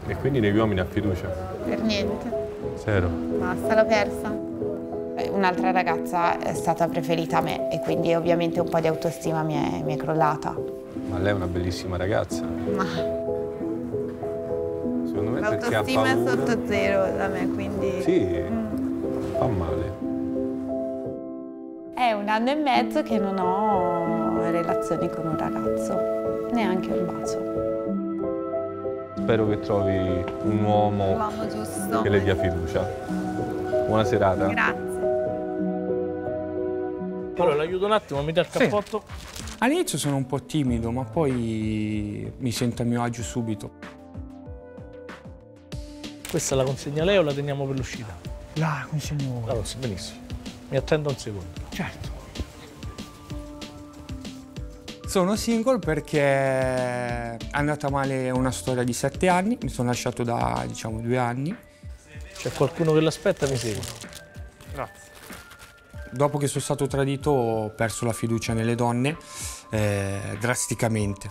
E quindi negli uomini ha fiducia? Per niente. Zero. Basta, l'ho persa. Un'altra ragazza è stata preferita a me e quindi ovviamente un po' di autostima mi è crollata. Ma lei è una bellissima ragazza. Ma Secondo me perché ha l'autostima è paura. sotto zero da me, quindi... Sì, fa male. È 1 anno e mezzo che non ho relazioni con un ragazzo, neanche un bacio. Spero che trovi un uomo L'uomo giusto. che le dia fiducia. Buona serata. Grazie. Allora, l'aiuto un attimo, mi dà il cappotto. All'inizio sono un po' timido, ma poi mi sento a mio agio subito. Questa la consegna lei o la teniamo per l'uscita? La consegno. Allora, benissimo. Mi attendo un secondo. Certo. Sono single perché è andata male una storia di 7 anni, mi sono lasciato da, diciamo, 2 anni. C'è qualcuno che l'aspetta, mi segue. Grazie. Dopo che sono stato tradito ho perso la fiducia nelle donne drasticamente.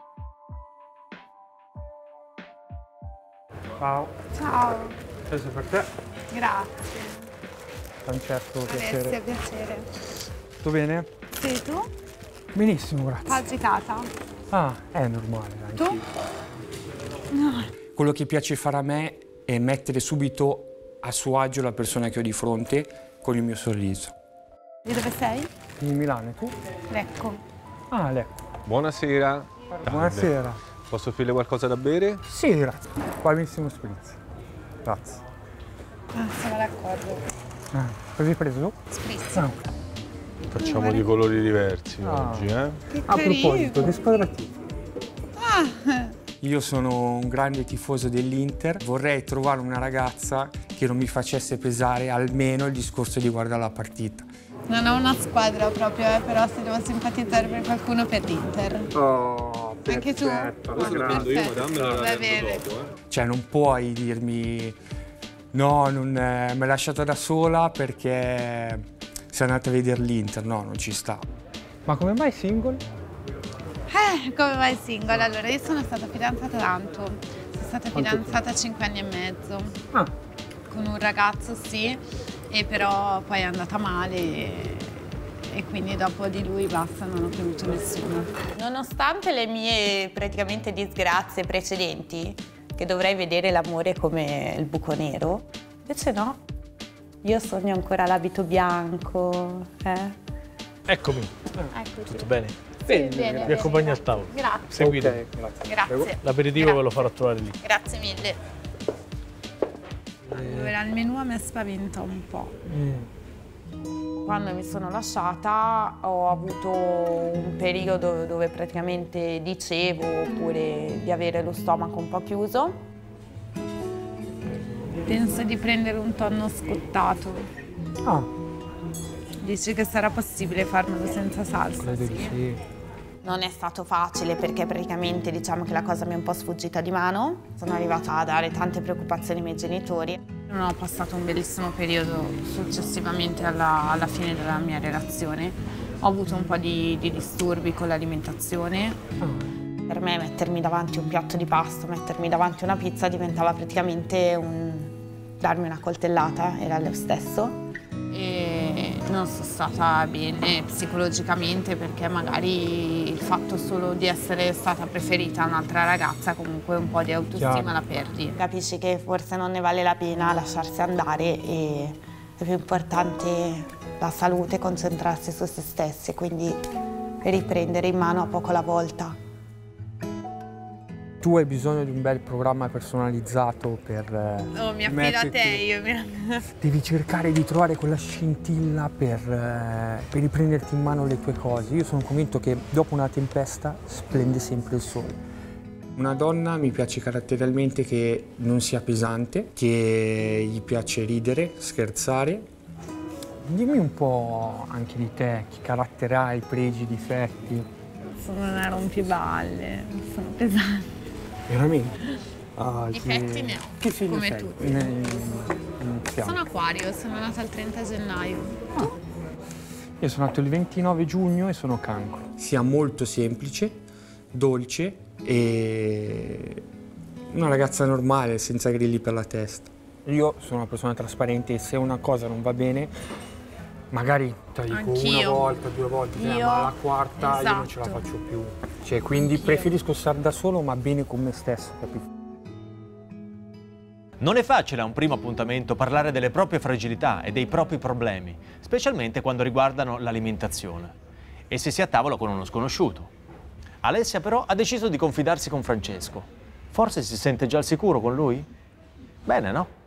Ciao. Ciao. Questo per te. Grazie. Francesco, Alessia, piacere. Tutto bene? Sì, tu? Benissimo, grazie. Agitata? Ah, è normale. Tu? No. Quello che piace fare a me è mettere subito a suo agio la persona che ho di fronte con il mio sorriso. Di dove sei? Di Milano, e tu? Lecco. Ah, Lecco. Buonasera. Buonasera. Posso offrirle qualcosa da bere? Sì, grazie. Qua benissimo spritz. Grazie. Ah, siamo d'accordo. Ah, cosa hai preso? Spritz. Ah. Facciamo di colori diversi oggi, eh? Che A carino. proposito, che squadra tifi? Ah, Io sono un grande tifoso dell'Inter. Vorrei trovare una ragazza che non mi facesse pesare almeno il discorso di guardare la partita. non ho una squadra proprio, però se devo simpatizzare per qualcuno per l'Inter. Oh, Anche tu? dammela Va bene. Cioè, non puoi dirmi no, non, mi hai lasciata da sola perché sei andata a vedere l'Inter. No, non ci sta. Ma come mai single? Come vai single? Allora, io sono stata fidanzata tanto. Sono stata fidanzata 5 anni e mezzo. Ah. Con un ragazzo, sì, e però poi è andata male e quindi dopo di lui basta, non ho più avuto nessuno. Nonostante le mie praticamente disgrazie precedenti, che dovrei vedere l'amore come il buco nero, invece no. Io sogno ancora l'abito bianco. Eccomi. Eccoci. Tutto bene? Bene. Vi accompagno al tavolo. Grazie. Seguite. Grazie. L'aperitivo ve lo farò trovare lì. Grazie mille. Allora, il menù a me spaventa un po'. Quando mi sono lasciata ho avuto un periodo dove praticamente dicevo oppure di avere lo stomaco un po' chiuso. Penso di prendere un tonno scottato. Ah, Dici che sarà possibile farmelo senza salsa? credo di sì. Non è stato facile perché praticamente diciamo che la cosa mi è un po' sfuggita di mano. Sono arrivata a dare tante preoccupazioni ai miei genitori. Non ho passato un bellissimo periodo successivamente alla fine della mia relazione. Ho avuto un po' di disturbi con l'alimentazione. Per me mettermi davanti un piatto di pasta, mettermi davanti una pizza diventava praticamente darmi una coltellata, era lo stesso. E non sono stata bene psicologicamente perché magari il fatto solo di essere stata preferita a un'altra ragazza comunque un po' di autostima la perdi. Capisci che forse non ne vale la pena lasciarsi andare e è più importante la salute, concentrarsi su se stessi, quindi riprendere in mano a poco alla volta. Tu hai bisogno di un bel programma personalizzato per Oh, mi affido a te, io Devi cercare di trovare quella scintilla per riprenderti in mano le tue cose. Io sono convinto che dopo una tempesta splende sempre il sole. Una donna mi piace caratterialmente che non sia pesante, che gli piace ridere, scherzare. Dimmi un po' anche di te, che carattere hai, pregi, difetti. sono una rompiballe, sono pesante. Veramente? Ah, Difetti ne ho, che segno come sei? tutti. Iniziamo. Sono acquario, sono nata il 30 gennaio. Tu? Io sono nato il 29 giugno e sono cancro. Sia molto semplice, dolce e Una ragazza normale, senza grilli per la testa. Io sono una persona trasparente e se una cosa non va bene, magari te la dico una volta, 2 volte, ma la quarta io non ce la faccio più. Cioè, quindi preferisco stare da solo ma bene con me stesso, capito? Non è facile a un primo appuntamento parlare delle proprie fragilità e dei propri problemi, specialmente quando riguardano l'alimentazione. E se si è a tavola con uno sconosciuto. Alessia però ha deciso di confidarsi con Francesco. Forse si sente già al sicuro con lui? Bene, no?